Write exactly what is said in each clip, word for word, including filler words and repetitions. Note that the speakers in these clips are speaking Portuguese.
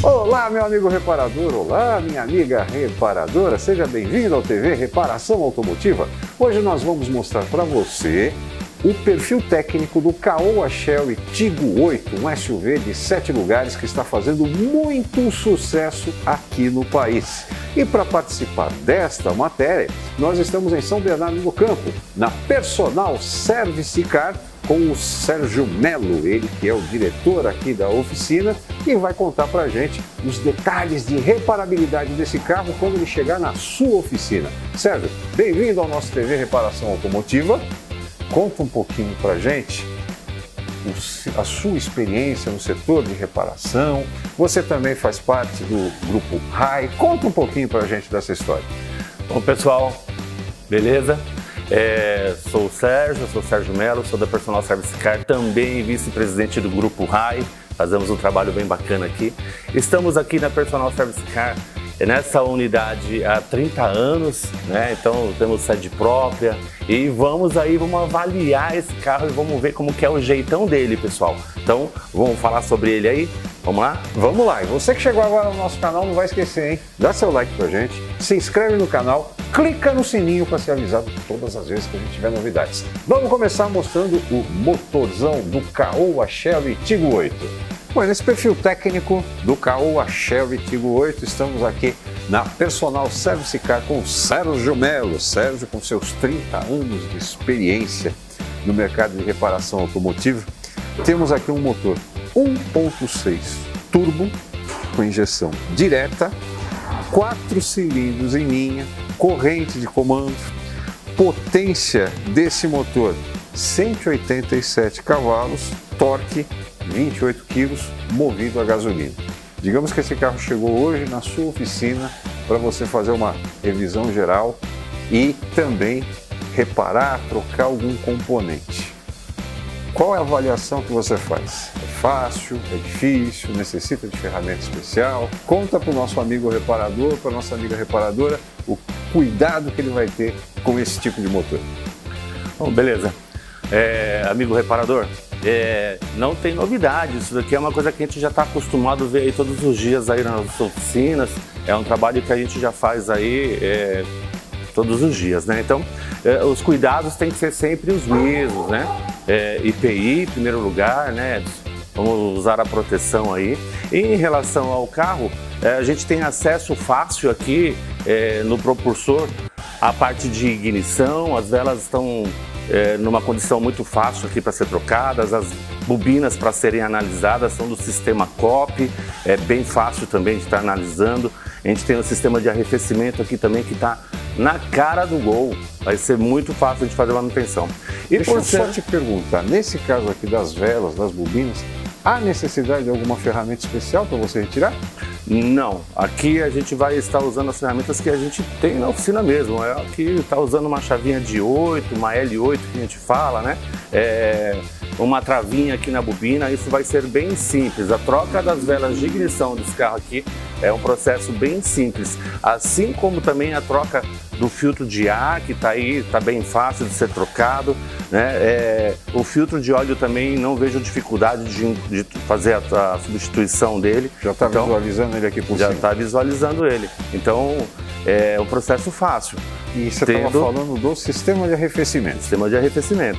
Olá, meu amigo reparador, olá, minha amiga reparadora, seja bem-vindo ao T V Reparação Automotiva. Hoje nós vamos mostrar para você o perfil técnico do Caoa Shelby Tigo oito, um S U V de sete lugares que está fazendo muito sucesso aqui no país. E para participar desta matéria, nós estamos em São Bernardo do Campo, na Personal Service Car, com o Sérgio Melo, ele que é o diretor aqui da oficina e vai contar para a gente os detalhes de reparabilidade desse carro quando ele chegar na sua oficina. Sérgio, bem-vindo ao nosso T V Reparação Automotiva. Conta um pouquinho para a gente a sua experiência no setor de reparação. Você também faz parte do grupo Rai. Conta um pouquinho para a gente dessa história. Bom, pessoal, beleza? É, sou o Sérgio, sou o Sérgio Melo, sou da Personal Service Car, também vice-presidente do Grupo Rai. Fazemos um trabalho bem bacana aqui. Estamos aqui na Personal Service Car, nessa unidade há trinta anos, né? Então temos sede própria e vamos aí, vamos avaliar esse carro e vamos ver como que é o jeitão dele, pessoal. Então vamos falar sobre ele aí? Vamos lá? Vamos lá! E você que chegou agora no nosso canal, não vai esquecer, hein? Dá seu like pra gente, se inscreve no canal, clica no sininho para ser avisado todas as vezes que a gente tiver novidades. Vamos começar mostrando o motorzão do Caoa Shelby Tigo oito. Bom, nesse perfil técnico do Caoa Shelby Tigo oito, estamos aqui na Personal Service Car com o Sérgio Melo. Sérgio, com seus trinta anos de experiência no mercado de reparação automotiva. Temos aqui um motor um ponto seis turbo com injeção direta, quatro cilindros em linha, corrente de comando, potência desse motor cento e oitenta e sete cavalos, torque vinte e oito quilos, movido a gasolina. Digamos que esse carro chegou hoje na sua oficina para você fazer uma revisão geral e também reparar, trocar algum componente. Qual é a avaliação que você faz? É fácil? É difícil? Necessita de ferramenta especial? Conta para o nosso amigo reparador, para a nossa amiga reparadora, o cuidado que ele vai ter com esse tipo de motor. Bom, beleza. É, amigo reparador, é, não tem novidade, isso daqui é uma coisa que a gente já está acostumado a ver aí todos os dias aí nas oficinas, é um trabalho que a gente já faz aí é, todos os dias, né? Então, é, os cuidados têm que ser sempre os mesmos, né? É, I P I em primeiro lugar, né? Vamos usar a proteção aí. E em relação ao carro, é, a gente tem acesso fácil aqui é, no propulsor, a parte de ignição, as velas estão É, numa condição muito fácil aqui para ser trocadas, as bobinas para serem analisadas são do sistema C O P, é bem fácil também de estar analisando. A gente tem o sistema de arrefecimento aqui também que está na cara do gol, vai ser muito fácil de fazer manutenção. E Deixa por eu ser... só te perguntar, nesse caso aqui das velas, das bobinas, há necessidade de alguma ferramenta especial para você retirar? Não, aqui a gente vai estar usando as ferramentas que a gente tem na oficina mesmo. É aqui está usando uma chavinha de oito, uma L oito que a gente fala, né? É, uma travinha aqui na bobina, isso vai ser bem simples. A troca das velas de ignição desse carro aqui é um processo bem simples. Assim como também a troca do filtro de ar, que está aí, está bem fácil de ser trocado, né? É, o filtro de óleo também não vejo dificuldade de, de fazer a, a substituição dele. Já está então, visualizando ele aqui por já cima? Já está visualizando ele. Então, é um processo fácil. E você estava falando do sistema de arrefecimento. Sistema de arrefecimento.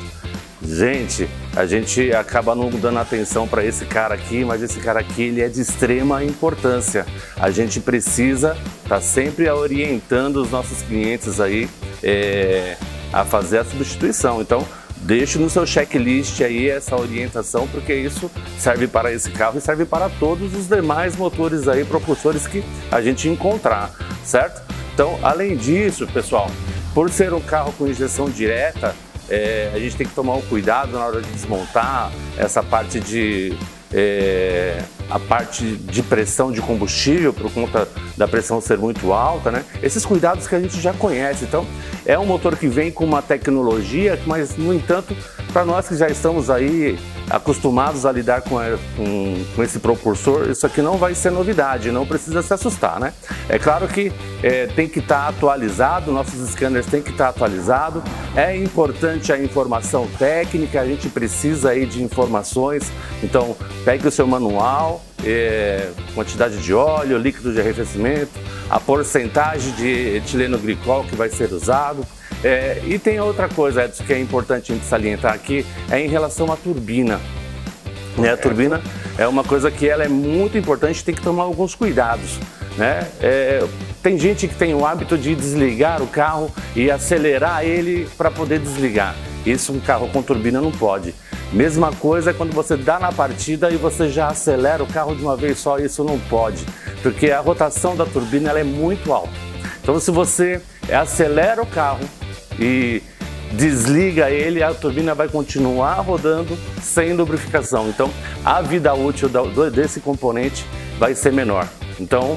Gente, a gente acaba não dando atenção para esse cara aqui, mas esse cara aqui ele é de extrema importância. A gente precisa estar tá sempre orientando os nossos clientes aí é, a fazer a substituição. Então, deixe no seu checklist aí essa orientação, porque isso serve para esse carro e serve para todos os demais motores aí, propulsores que a gente encontrar, certo? Então, além disso, pessoal, por ser um carro com injeção direta, É, a gente tem que tomar um cuidado na hora de desmontar essa parte de é, a parte de pressão de combustível por conta da pressão ser muito alta, né? Esses cuidados que a gente já conhece. Então, é um motor que vem com uma tecnologia, mas no entanto, para nós que já estamos aí acostumados a lidar com, com, com esse propulsor, isso aqui não vai ser novidade, não precisa se assustar, né? É claro que é, tem que estar atualizado, nossos scanners têm que estar atualizados, é importante a informação técnica, a gente precisa aí de informações, então pegue o seu manual, é, quantidade de óleo, líquido de arrefecimento, a porcentagem de etileno glicol que vai ser usado. É, e tem outra coisa, Edson, que é importante a gente salientar aqui, é em relação à turbina. Né? A turbina é uma coisa que ela é muito importante, tem que tomar alguns cuidados. Né? É, tem gente que tem o hábito de desligar o carro e acelerar ele para poder desligar. Isso um carro com turbina não pode. Mesma coisa é quando você dá na partida e você já acelera o carro de uma vez só, isso não pode, porque a rotação da turbina ela é muito alta. Então se você acelera o carro e desliga ele, a turbina vai continuar rodando sem lubrificação. Então a vida útil desse componente vai ser menor. Então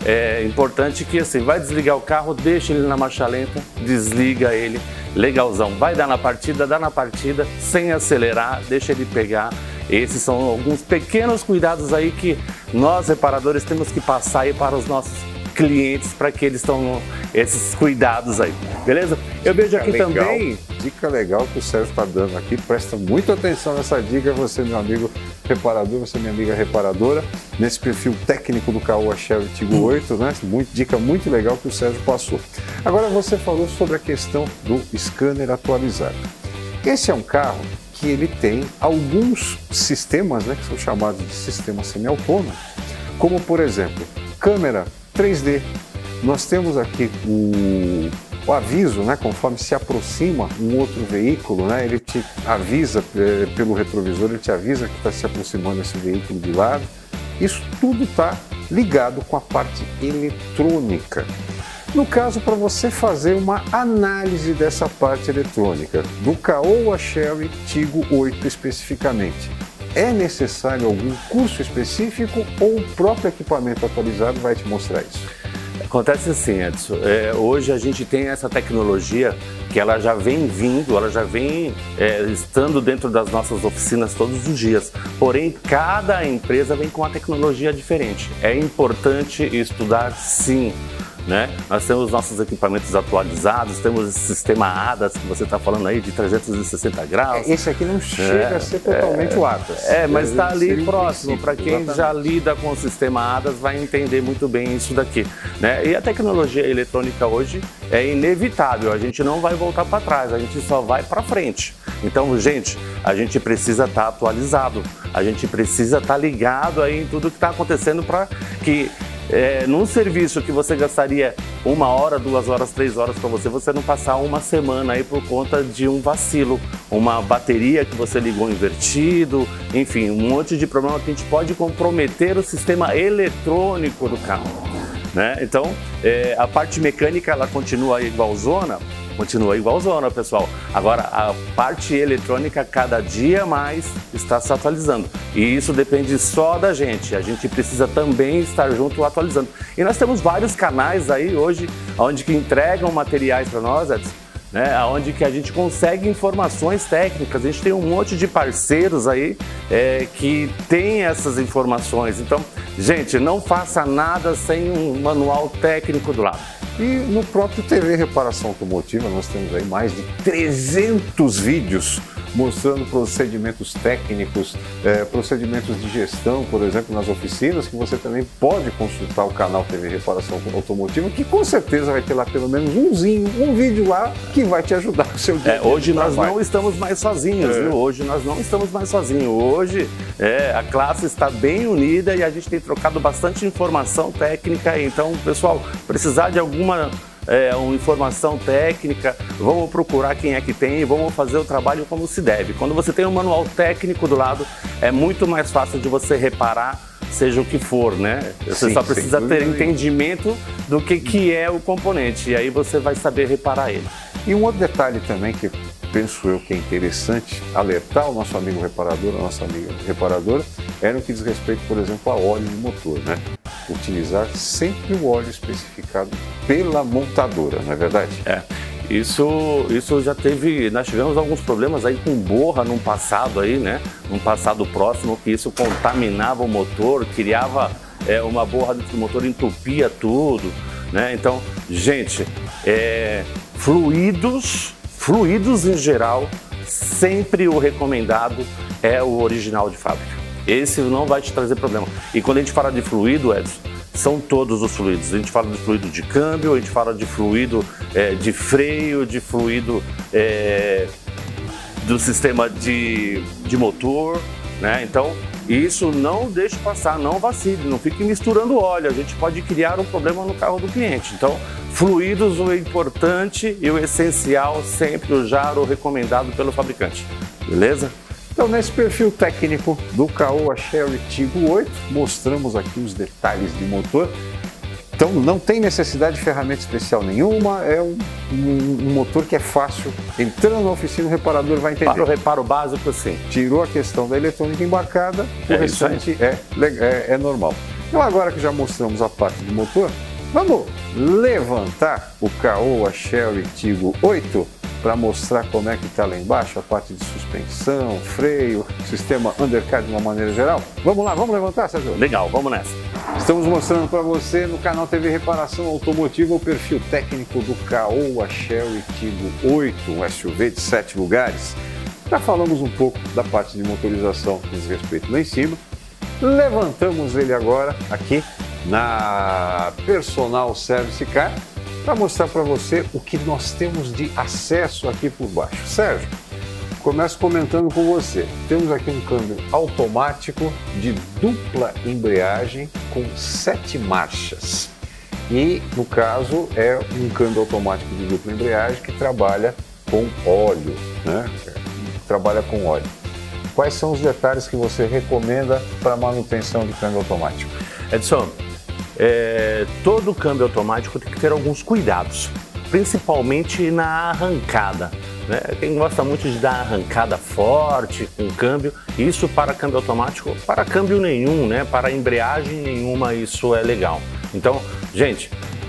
é importante que assim, vai desligar o carro, deixa ele na marcha lenta, desliga ele, legalzão. Vai dar na partida, dá na partida, sem acelerar, deixa ele pegar. Esses são alguns pequenos cuidados aí que nós reparadores temos que passar aí para os nossos clientes para que eles tenham esses cuidados aí, beleza? Eu vejo aqui legal, também... Dica legal que o Sérgio está dando aqui, presta muita atenção nessa dica, você meu amigo reparador, você minha amiga reparadora, nesse perfil técnico do Caoa Chery Tiggo oito, né? Muito, dica muito legal que o Sérgio passou. Agora você falou sobre a questão do scanner atualizado. Esse é um carro que ele tem alguns sistemas, né, que são chamados de sistemas semi-autônomos, como por exemplo, câmera três D. Nós temos aqui o, o aviso, né, conforme se aproxima um outro veículo, né, ele te avisa é, pelo retrovisor, ele te avisa que está se aproximando esse veículo de lado. Isso tudo está ligado com a parte eletrônica. No caso, para você fazer uma análise dessa parte eletrônica, do Caoa Chery Tiggo oito especificamente, é necessário algum curso específico ou o próprio equipamento atualizado vai te mostrar isso? Acontece assim, Edson, é, hoje a gente tem essa tecnologia que ela já vem vindo, ela já vem é, estando dentro das nossas oficinas todos os dias, porém cada empresa vem com uma tecnologia diferente. É importante estudar sim. Né? Nós temos nossos equipamentos atualizados, temos esse sistema A D A S que você está falando aí de trezentos e sessenta graus. Esse aqui não chega é, a ser totalmente é, o A D A S. É, mas está ali próximo. Para quem exatamente. Já lida com o sistema A D A S vai entender muito bem isso daqui. Né? E a tecnologia eletrônica hoje é inevitável, a gente não vai voltar para trás, a gente só vai para frente. Então, gente, a gente precisa estar tá atualizado, a gente precisa estar tá ligado aí em tudo que está acontecendo para que É, num serviço que você gastaria uma hora, duas horas, três horas para você, você não passar uma semana aí por conta de um vacilo, uma bateria que você ligou invertido, enfim, um monte de problema que a gente pode comprometer o sistema eletrônico do carro, né? Então, é, a parte mecânica ela continua igualzona, continua igualzona, pessoal. Agora, a parte eletrônica cada dia mais está se atualizando. E isso depende só da gente. A gente precisa também estar junto atualizando. E nós temos vários canais aí hoje, onde que entregam materiais para nós, Edson, né? Onde que a gente consegue informações técnicas. A gente tem um monte de parceiros aí é, que tem essas informações. Então, gente, não faça nada sem um manual técnico do lado. E no próprio T V Reparação Automotiva nós temos aí mais de trezentos vídeos mostrando procedimentos técnicos, é, procedimentos de gestão, por exemplo, nas oficinas, que você também pode consultar o canal T V Reparação Automotiva, que com certeza vai ter lá pelo menos umzinho, um vídeo lá que vai te ajudar com o seu dia. É, hoje nós não estamos mais sozinhos, é. viu? Hoje nós não estamos mais sozinhos. Hoje é, a classe está bem unida e a gente tem trocado bastante informação técnica. Então, pessoal, precisar de alguma É, uma informação técnica, vamos procurar quem é que tem e vamos fazer o trabalho como se deve. Quando você tem um manual técnico do lado, é muito mais fácil de você reparar, seja o que for, né? Você sim, só precisa ter entendimento do que, que é o componente e aí você vai saber reparar ele. E um outro detalhe também que penso eu que é interessante alertar o nosso amigo reparador, a nossa amiga reparadora, é no que diz respeito, por exemplo, a óleo de motor, né? Utilizar sempre o óleo especificado pela montadora, não é verdade? É. Isso, isso já teve, nós tivemos alguns problemas aí com borra num passado aí, né? Num passado próximo, que isso contaminava o motor, criava é, uma borra dentro do motor, entupia tudo, né? Então, gente, é, fluidos, fluidos em geral, sempre o recomendado é o original de fábrica. Esse não vai te trazer problema. E quando a gente fala de fluido, Edson, são todos os fluidos. A gente fala de fluido de câmbio, a gente fala de fluido é, de freio, de fluido é, do sistema de, de motor, né? Então, isso não deixe passar, não vacile, não fique misturando óleo. A gente pode criar um problema no carro do cliente. Então, fluidos, o importante e o essencial, sempre o Jaro recomendado pelo fabricante. Beleza? Então, nesse perfil técnico do Caoa Chery Tiggo oito, mostramos aqui os detalhes de motor. Então, não tem necessidade de ferramenta especial nenhuma, é um, um, um motor que é fácil. Entrando na oficina, o reparador vai entender. Para o reparo básico, sim. Tirou a questão da eletrônica embarcada, o é restante é, é, é normal. Então, agora que já mostramos a parte do motor, vamos levantar o Caoa Chery Tiggo oito para mostrar como é que está lá embaixo, a parte de suspensão, freio, sistema undercar de uma maneira geral. Vamos lá, vamos levantar, Sérgio? Legal, vamos nessa. Estamos mostrando para você no canal T V Reparação Automotiva o perfil técnico do Caoa Chery Tiggo oito, um S U V de sete lugares. Já falamos um pouco da parte de motorização que diz respeito lá em cima. Levantamos ele agora aqui na Personal Service Car, para mostrar para você o que nós temos de acesso aqui por baixo. Sérgio, começo comentando com você. Temos aqui um câmbio automático de dupla embreagem com sete marchas. E, no caso, é um câmbio automático de dupla embreagem que trabalha com óleo, né? Trabalha com óleo. Quais são os detalhes que você recomenda para manutenção de câmbio automático? Edson, É, todo câmbio automático tem que ter alguns cuidados, principalmente na arrancada, né? Quem gosta muito de dar arrancada forte com câmbio, isso para câmbio automático, para câmbio nenhum, né? Para embreagem nenhuma, isso é legal. Então, gente,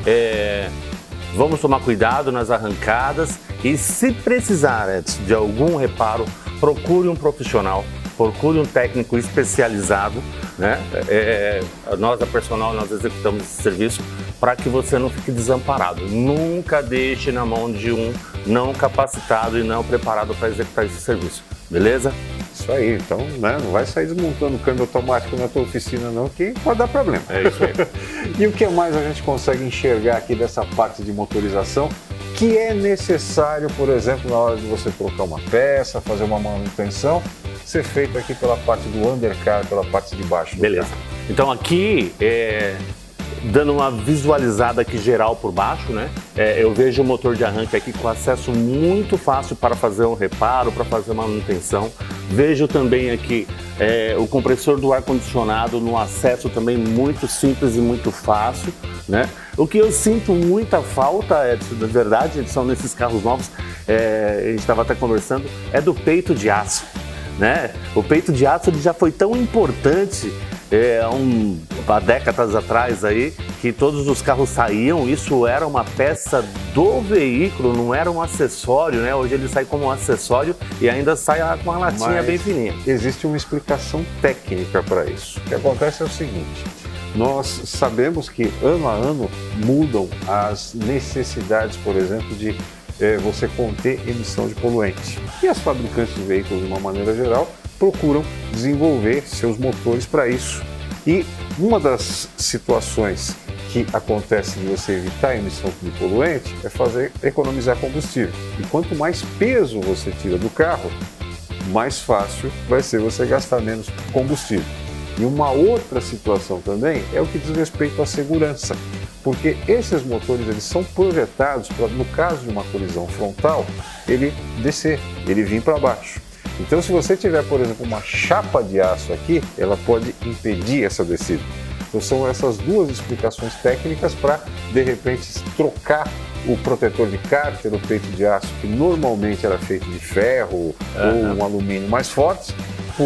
é, vamos tomar cuidado nas arrancadas e, se precisar de algum reparo, procure um profissional, procure um técnico especializado, né? É, nós da Personal, nós executamos esse serviço para que você não fique desamparado. Nunca deixe na mão de um não capacitado e não preparado para executar esse serviço, beleza? Isso aí, então, né, não vai sair desmontando o câmbio automático na tua oficina não, que pode dar problema. É isso aí. E o que mais a gente consegue enxergar aqui dessa parte de motorização que é necessário, por exemplo, na hora de você trocar uma peça, fazer uma manutenção, ser feito aqui pela parte do undercar, pela parte de baixo. Beleza. Então aqui, é, dando uma visualizada aqui geral por baixo, né? É, eu vejo o motor de arranque aqui com acesso muito fácil para fazer um reparo, para fazer uma manutenção. Vejo também aqui é, o compressor do ar-condicionado no acesso também muito simples e muito fácil, né? O que eu sinto muita falta, é, de verdade, são nesses carros novos, é, a gente estava até conversando, é do peito de aço. Né? O peito de aço ele já foi tão importante é, um, há décadas atrás aí, que todos os carros saíam, isso era uma peça do veículo, não era um acessório, né? Hoje ele sai como um acessório e ainda sai com uma latinha Mas bem fininha. Existe uma explicação técnica para isso. O que acontece é o seguinte, nós sabemos que ano a ano mudam as necessidades, por exemplo, de É você conter emissão de poluentes. E as fabricantes de veículos, de uma maneira geral, procuram desenvolver seus motores para isso. E uma das situações que acontece de você evitar a emissão de poluente é fazer economizar combustível. E quanto mais peso você tira do carro, mais fácil vai ser você gastar menos combustível. E uma outra situação também é o que diz respeito à segurança, porque esses motores eles são projetados para, no caso de uma colisão frontal, ele descer, ele vir para baixo. Então, se você tiver, por exemplo, uma chapa de aço aqui, ela pode impedir essa descida. Então, são essas duas explicações técnicas para, de repente, trocar o protetor de cárter, o peito de aço, que normalmente era feito de ferro uhum. ou um alumínio mais forte, por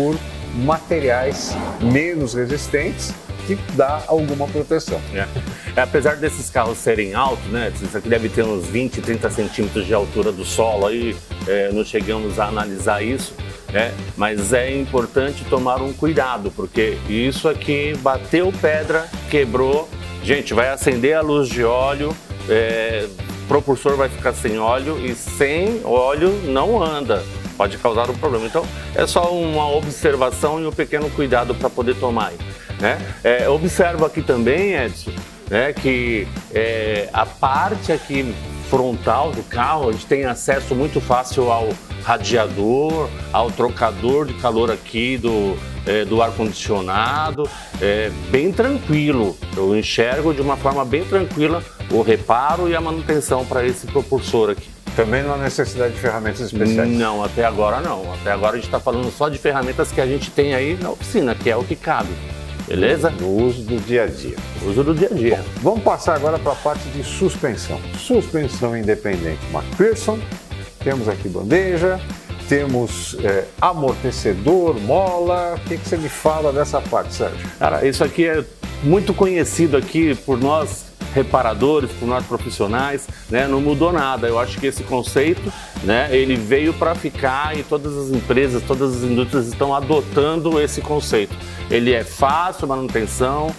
materiais menos resistentes que dá alguma proteção. É. É, apesar desses carros serem altos, né? Isso aqui deve ter uns vinte, trinta centímetros de altura do solo, aí é, não chegamos a analisar isso, né? Mas é importante tomar um cuidado, porque isso aqui bateu pedra, quebrou, gente, vai acender a luz de óleo, é, propulsor vai ficar sem óleo e sem óleo não anda. Pode causar um problema. Então, é só uma observação e um pequeno cuidado para poder tomar. Né? É, observo aqui também, Edson, né, que é, a parte aqui frontal do carro, a gente tem acesso muito fácil ao radiador, ao trocador de calor aqui do, é, do ar-condicionado, é bem tranquilo. Eu enxergo de uma forma bem tranquila o reparo e a manutenção para esse propulsor aqui. Também não há necessidade de ferramentas especiais? Não, até agora não. Até agora a gente está falando só de ferramentas que a gente tem aí na oficina, que é o que cabe. Beleza? No uso do dia a dia. No uso do dia a dia. Bom, vamos passar agora para a parte de suspensão. Suspensão independente McPherson. Temos aqui bandeja, temos é, amortecedor, mola. O que, que você me fala dessa parte, Sérgio? Cara, isso aqui é muito conhecido aqui por nós reparadores, por nós profissionais, né? Não mudou nada. Eu acho que esse conceito, né, ele veio para ficar e todas as empresas, todas as indústrias estão adotando esse conceito. Ele é fácil, manutenção,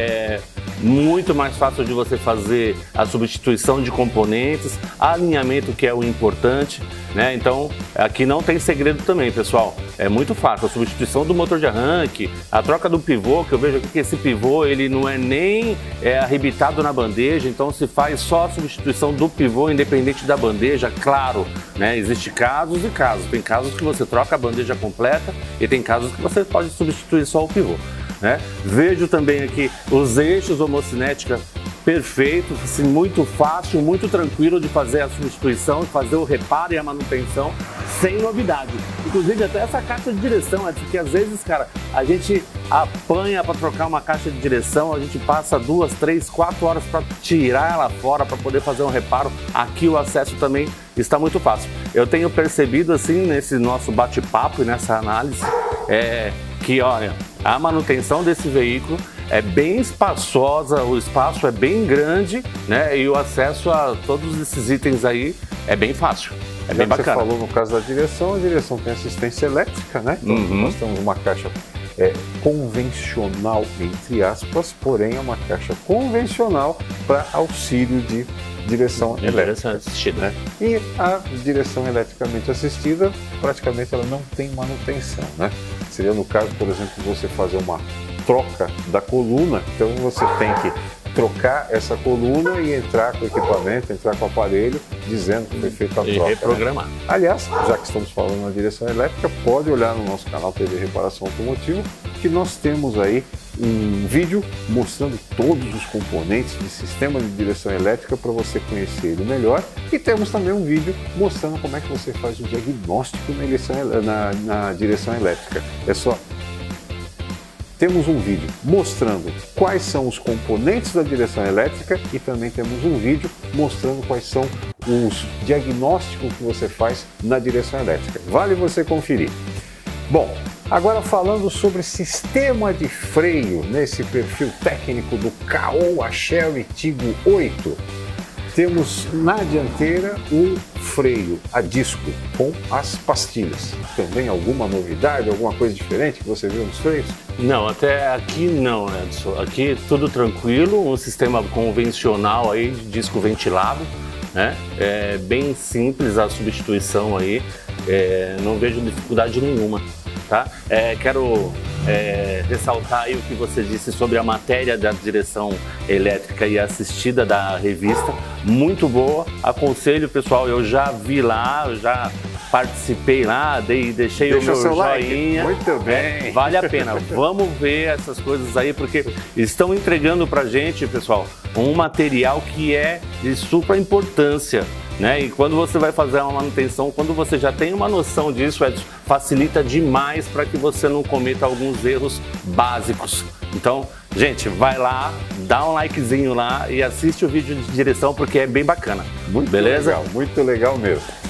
é muito mais fácil de você fazer a substituição de componentes, alinhamento, que é o importante, né? Então, aqui não tem segredo também, pessoal. É muito fácil. A substituição do motor de arranque, a troca do pivô, que eu vejo aqui que esse pivô ele não é nem é, arrebitado na bandeja, então se faz só a substituição do pivô independente da bandeja, claro, né? Existem casos e casos. Tem casos que você troca a bandeja completa e tem casos que você pode substituir só o pivô. Né? Vejo também aqui os eixos homocinética perfeitos, assim, muito fácil, muito tranquilo de fazer a substituição, fazer o reparo e a manutenção sem novidade. Inclusive até essa caixa de direção, é porque às vezes, cara, a gente apanha para trocar uma caixa de direção, a gente passa duas, três, quatro horas para tirar ela fora para poder fazer um reparo. Aqui o acesso também está muito fácil. Eu tenho percebido assim nesse nosso bate-papo e nessa análise é, que, olha, a manutenção desse veículo é bem espaçosa, o espaço é bem grande, né? E o acesso a todos esses itens aí é bem fácil, é bem bacana. Você falou no caso da direção, a direção tem assistência elétrica, né? Então uhum. nós temos uma caixa é, convencional, entre aspas, porém é uma caixa convencional para auxílio de direção de elétrica. Direção assistida. Né? E a direção eletricamente assistida, praticamente ela não tem manutenção, né? Seria no caso, por exemplo, você fazer uma troca da coluna, então você tem que trocar essa coluna e entrar com o equipamento, entrar com o aparelho, dizendo que foi feita a e troca. E reprogramar. Né? Aliás, já que estamos falando na direção elétrica, pode olhar no nosso canal T V Reparação Automotiva, que nós temos aí um vídeo mostrando todos os componentes de sistema de direção elétrica para você conhecer ele melhor. E temos também um vídeo mostrando como é que você faz o diagnóstico na direção, na, na direção elétrica. É só... Temos um vídeo mostrando quais são os componentes da direção elétrica e também temos um vídeo mostrando quais são os diagnósticos que você faz na direção elétrica. Vale você conferir. Bom, agora falando sobre sistema de freio nesse perfil técnico do Caoa Chery Tiggo oito. Temos na dianteira o freio a disco com as pastilhas. Também alguma novidade, alguma coisa diferente que você viu nos freios? Não, até aqui não, Edson. Aqui tudo tranquilo, um sistema convencional aí, de disco ventilado, né? É bem simples a substituição aí, é, não vejo dificuldade nenhuma, tá? É, quero é, ressaltar aí o que você disse sobre a matéria da direção elétrica e assistida da revista, muito boa, aconselho pessoal, eu já vi lá, eu já participei lá, dei, deixei Deixa o meu joinha, like. Muito bem. É, vale a pena, vamos ver essas coisas aí, porque estão entregando pra gente, pessoal, um material que é de super importância, né? E quando você vai fazer uma manutenção, quando você já tem uma noção disso, é, facilita demais para que você não cometa alguns erros básicos. Então, gente, vai lá, dá um likezinho lá e assiste o vídeo de direção porque é bem bacana. Muito beleza? legal, muito legal mesmo.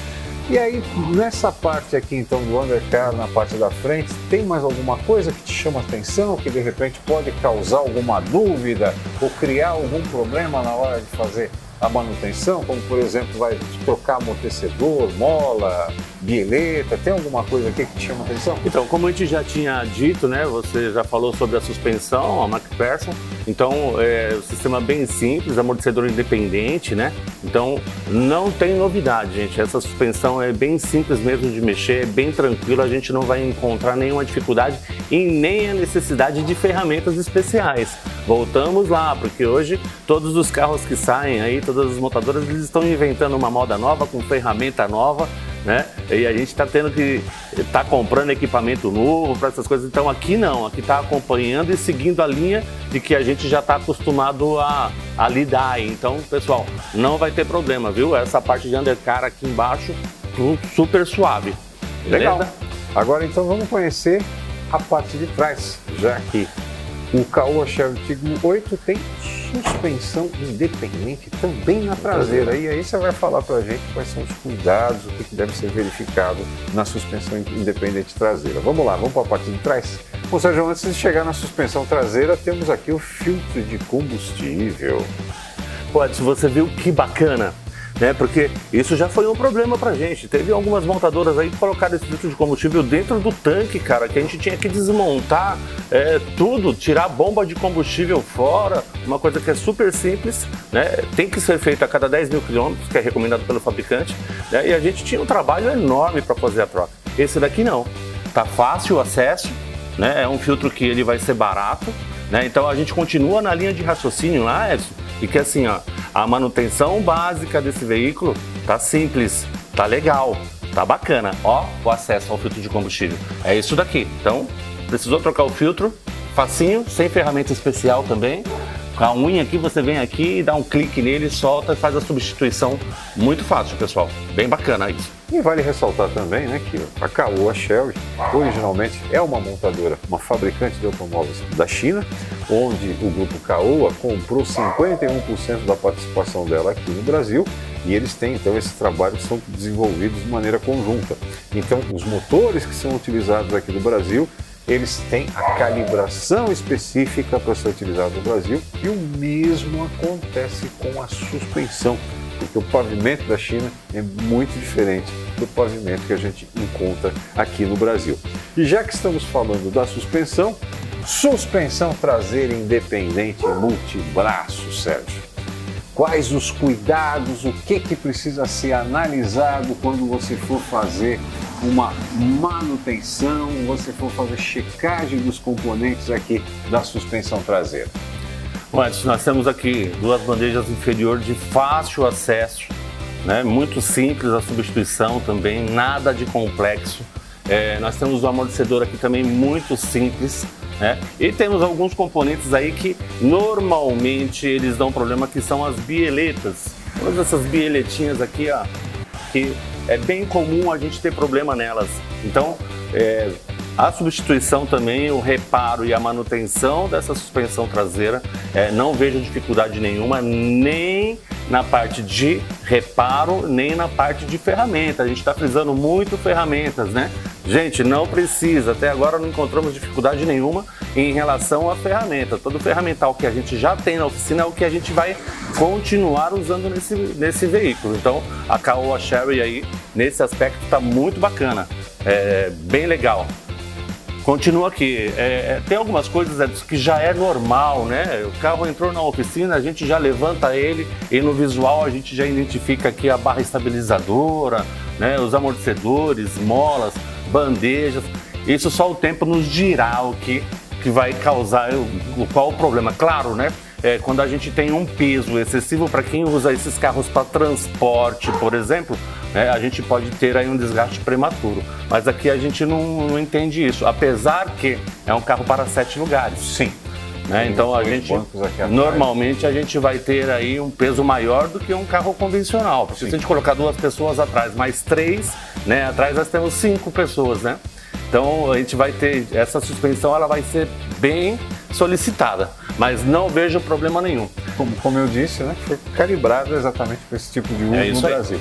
E aí, nessa parte aqui então do undercar, na parte da frente, tem mais alguma coisa que te chama atenção, que de repente pode causar alguma dúvida ou criar algum problema na hora de fazer a manutenção, como por exemplo, vai trocar amortecedor, mola, bieleta, tem alguma coisa aqui que te chama atenção? Então, como a gente já tinha dito, né, você já falou sobre a suspensão, a MacPherson, então é um sistema bem simples, amortecedor independente, né, então não tem novidade, gente, essa suspensão é bem simples mesmo de mexer, é bem tranquilo, a gente não vai encontrar nenhuma dificuldade e nem a necessidade de ferramentas especiais. Voltamos lá, porque hoje todos os carros que saem aí, todas as montadoras, eles estão inventando uma moda nova, com ferramenta nova, né? E a gente está tendo que estar tá comprando equipamento novo para essas coisas. Então aqui não, aqui está acompanhando e seguindo a linha de que a gente já está acostumado a, a lidar. Então, pessoal, não vai ter problema, viu? Essa parte de undercar aqui embaixo, tudo super suave. Beleza? Legal. Agora então vamos conhecer a parte de trás, já que o Caoa Chery Tiggo oito tem suspensão independente também na traseira. E aí você vai falar pra gente quais são os cuidados, o que, que deve ser verificado na suspensão independente traseira. Vamos lá, vamos para a parte de trás? Bom, Sérgio, antes de chegar na suspensão traseira, temos aqui o filtro de combustível. Pô, se você viu que bacana, né? Porque isso já foi um problema pra gente. Teve algumas montadoras aí que colocaram esse filtro de combustível dentro do tanque, cara, que a gente tinha que desmontar é, tudo, tirar a bomba de combustível fora, uma coisa que é super simples, né? Tem que ser feito a cada dez mil quilômetros, que é recomendado pelo fabricante, né? E a gente tinha um trabalho enorme para fazer a troca. Esse daqui não. Tá fácil o acesso, né? É um filtro que ele vai ser barato, né? Então a gente continua na linha de raciocínio lá, Edson, e que assim, ó, a manutenção básica desse veículo tá simples, tá legal, tá bacana. Ó, o acesso ao filtro de combustível. É isso daqui. Então, precisou trocar o filtro, facinho, sem ferramenta especial também. Com a unha aqui, você vem aqui, dá um clique nele, solta e faz a substituição muito fácil, pessoal. Bem bacana isso. E vale ressaltar também, né, que a Caoa Chery originalmente é uma montadora, uma fabricante de automóveis da China, onde o grupo Caoa comprou cinquenta e um por cento da participação dela aqui no Brasil, e eles têm então esse trabalho que são desenvolvidos de maneira conjunta. Então, os motores que são utilizados aqui no Brasil, eles têm a calibração específica para ser utilizado no Brasil, e o mesmo acontece com a suspensão, porque o pavimento da China é muito diferente do pavimento que a gente encontra aqui no Brasil. E já que estamos falando da suspensão, suspensão traseira independente multibraço, Sérgio. Quais os cuidados, o que, que precisa ser analisado quando você for fazer uma manutenção, você for fazer checagem dos componentes aqui da suspensão traseira? Bom, nós temos aqui duas bandejas inferiores de fácil acesso, né? Muito simples a substituição também, nada de complexo. É, nós temos o amortecedor aqui também muito simples, né? E temos alguns componentes aí que normalmente eles dão problema, que são as bieletas. Todas essas bieletinhas aqui, ó, que é bem comum a gente ter problema nelas. Então, é, a substituição também, o reparo e a manutenção dessa suspensão traseira, é, não vejo dificuldade nenhuma, nem na parte de reparo, nem na parte de ferramenta. A gente está frisando muito ferramentas, né? Gente, não precisa, até agora não encontramos dificuldade nenhuma em relação à ferramenta. Todo ferramental que a gente já tem na oficina é o que a gente vai continuar usando nesse, nesse veículo. Então, a Caoa Chery aí, nesse aspecto, está muito bacana, é bem legal. Continua aqui, é, tem algumas coisas que já é normal, né? O carro entrou na oficina, a gente já levanta ele e no visual a gente já identifica aqui a barra estabilizadora, né? Os amortecedores, molas, bandejas. Isso só o tempo nos dirá o que, que vai causar, o, qual o problema. Claro, né? É, quando a gente tem um peso excessivo, para quem usa esses carros para transporte, por exemplo, né, a gente pode ter aí um desgaste prematuro. Mas aqui a gente não, não entende isso, apesar que é um carro para sete lugares. Sim. Né? Então a gente, normalmente a gente vai ter aí um peso maior do que um carro convencional. Porque Sim. se a gente colocar duas pessoas atrás, mais três, né, atrás nós temos cinco pessoas, né? Então a gente vai ter, essa suspensão ela vai ser bem solicitada, mas não vejo problema nenhum. Como, como eu disse, né, foi calibrado exatamente para esse tipo de uso é isso no aí. Brasil.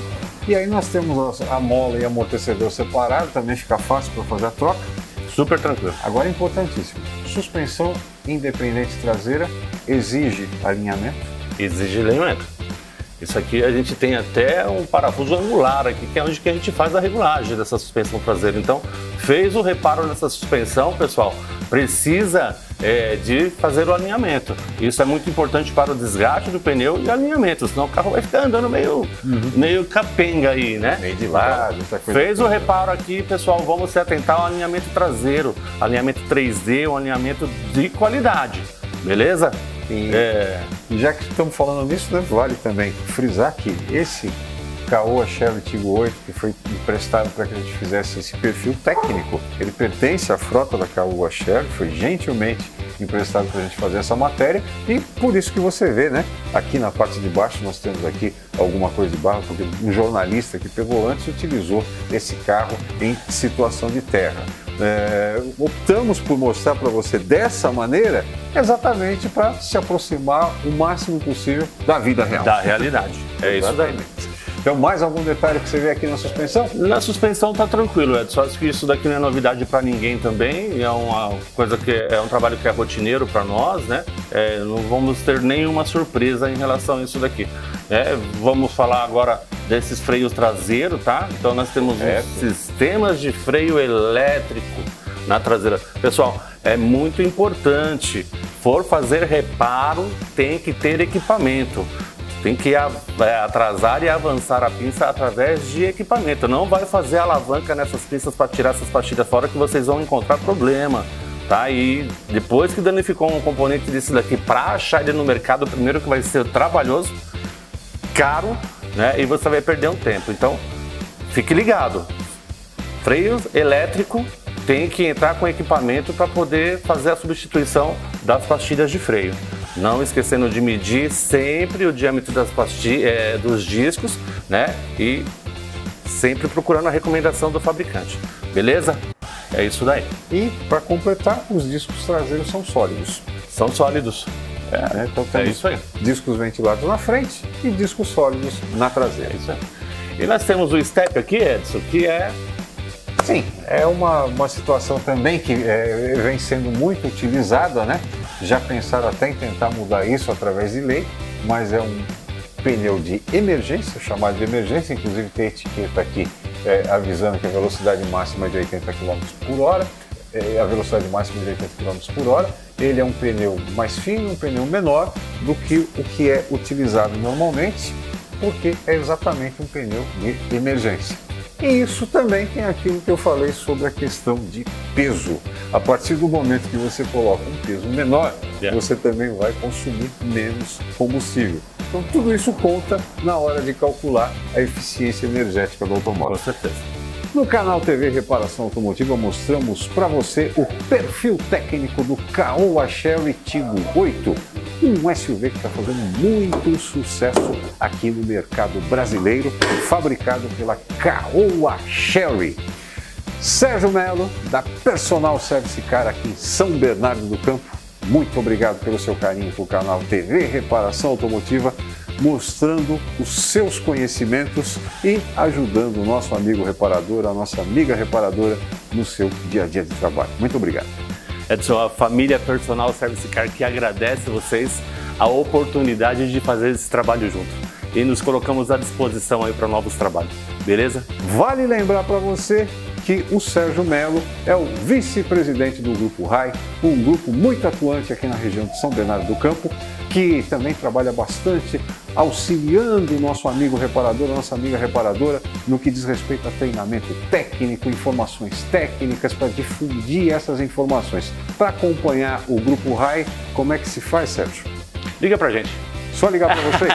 E aí nós temos a mola e amortecedor separado, também fica fácil para fazer a troca. Super tranquilo. Agora é importantíssimo, suspensão independente traseira exige alinhamento? Exige alinhamento. Isso aqui a gente tem até um parafuso angular aqui, que é onde que a gente faz a regulagem dessa suspensão traseira. Então, fez o reparo nessa suspensão, pessoal, precisa é, de fazer o alinhamento. Isso é muito importante para o desgaste do pneu e alinhamento, senão o carro vai ficar andando meio, uhum. meio capenga aí, né? Meio de lado. Então, fez o reparo aqui, pessoal, vamos se atentar ao alinhamento traseiro, alinhamento três D, um alinhamento de qualidade, beleza? E, é... e já que estamos falando nisso, né, vale também frisar que esse Caoa Chery Tiggo oito, que foi emprestado para que a gente fizesse esse perfil técnico, ele pertence à frota da Caoa Chery, foi gentilmente emprestado para a gente fazer essa matéria, e por isso que você vê, né, aqui na parte de baixo nós temos aqui alguma coisa de barro, porque um jornalista que pegou antes utilizou esse carro em situação de terra. É, optamos por mostrar para você dessa maneira exatamente para se aproximar o máximo possível da vida real. Da realidade, é isso daí. Então, mais algum detalhe que você vê aqui na suspensão? Na suspensão tá tranquilo, Edson. Acho que isso daqui não é novidade para ninguém também. É uma coisa que é um trabalho que é rotineiro para nós, né? É, não vamos ter nenhuma surpresa em relação a isso daqui. É, vamos falar agora desses freios traseiros, tá? Então nós temos é. os sistemas de freio elétrico na traseira. Pessoal, é muito importante. For fazer reparo, tem que ter equipamento. Tem que atrasar e avançar a pinça através de equipamento. Não vai fazer alavanca nessas pinças para tirar essas pastilhas fora, que vocês vão encontrar problema, tá? E depois que danificou um componente desse daqui, para achar ele no mercado, primeiro que vai ser trabalhoso, caro, né? E você vai perder um tempo. Então, fique ligado. Freio elétrico tem que entrar com equipamento para poder fazer a substituição das pastilhas de freio. Não esquecendo de medir sempre o diâmetro das pastilhas, é, dos discos, né? E sempre procurando a recomendação do fabricante. Beleza? É isso daí. E para completar, os discos traseiros são sólidos. São sólidos. É, né? Então temos é isso aí. Discos ventilados na frente e discos sólidos na traseira. É isso aí. E nós temos o step aqui, Edson, que é... Sim, é uma, uma situação também que é, vem sendo muito utilizada, né? Já pensaram até em tentar mudar isso através de lei, mas é um pneu de emergência, chamado de emergência, inclusive tem etiqueta aqui é, avisando que a velocidade máxima é de oitenta quilômetros por hora, é, a velocidade máxima é de oitenta quilômetros por hora, ele é um pneu mais fino, um pneu menor do que o que é utilizado normalmente, porque é exatamente um pneu de emergência. E isso também tem aquilo que eu falei sobre a questão de peso. A partir do momento que você coloca um peso menor, yeah. você também vai consumir menos combustível. Então tudo isso conta na hora de calcular a eficiência energética do automóvel. Com certeza. No canal T V Reparação Automotiva mostramos para você o perfil técnico do Caoa Chery Tiggo oito, um S U V que está fazendo muito sucesso aqui no mercado brasileiro, fabricado pela Caoa Chery. Sérgio Melo, da Personal Service Car aqui em São Bernardo do Campo, muito obrigado pelo seu carinho com o canal T V Reparação Automotiva, mostrando os seus conhecimentos e ajudando o nosso amigo reparador, a nossa amiga reparadora no seu dia a dia de trabalho. Muito obrigado. Edson, a família Personal Service Car que agradece vocês a oportunidade de fazer esse trabalho junto. E nos colocamos à disposição aí para novos trabalhos, beleza? Vale lembrar para você que o Sérgio Melo é o vice-presidente do Grupo Rai, um grupo muito atuante aqui na região de São Bernardo do Campo, que também trabalha bastante auxiliando o nosso amigo reparador, a nossa amiga reparadora, no que diz respeito a treinamento técnico, informações técnicas, para difundir essas informações. Para acompanhar o Grupo Rai, como é que se faz, Sérgio? Liga pra gente. Só ligar para vocês.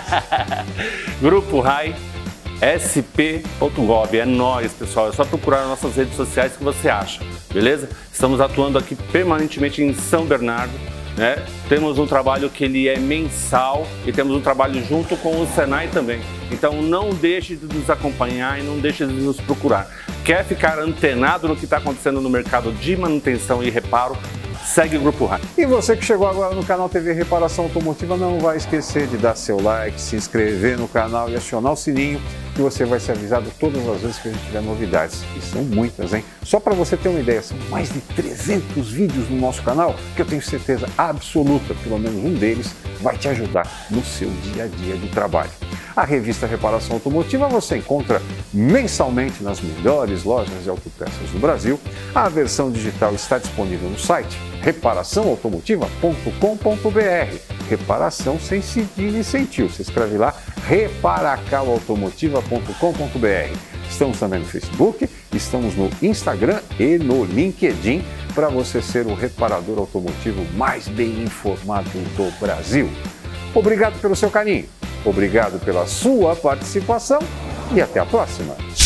Grupo Rai S P ponto gov, é nóis, pessoal, é só procurar nas nossas redes sociais que você acha, beleza? Estamos atuando aqui permanentemente em São Bernardo, né? Temos um trabalho que ele é mensal e temos um trabalho junto com o Senai também, então não deixe de nos acompanhar e não deixe de nos procurar. Quer ficar antenado no que está acontecendo no mercado de manutenção e reparo? segue o Grupo Rainer. E você que chegou agora no canal T V Reparação Automotiva, não vai esquecer de dar seu like, se inscrever no canal e acionar o sininho, que você vai ser avisado todas as vezes que a gente tiver novidades. E são muitas, hein? Só para você ter uma ideia, são mais de trezentos vídeos no nosso canal, que eu tenho certeza absoluta, pelo menos um deles, vai te ajudar no seu dia a dia de trabalho. A revista Reparação Automotiva você encontra mensalmente nas melhores lojas de autopeças do Brasil. A versão digital está disponível no site reparação automotiva ponto com ponto br. Reparação sem cedilha e sem tio. Você escreve lá reparacal automotiva ponto com ponto br. Estamos também no Facebook, estamos no Instagram e no LinkedIn para você ser o reparador automotivo mais bem informado do Brasil. Obrigado pelo seu carinho, obrigado pela sua participação e até a próxima.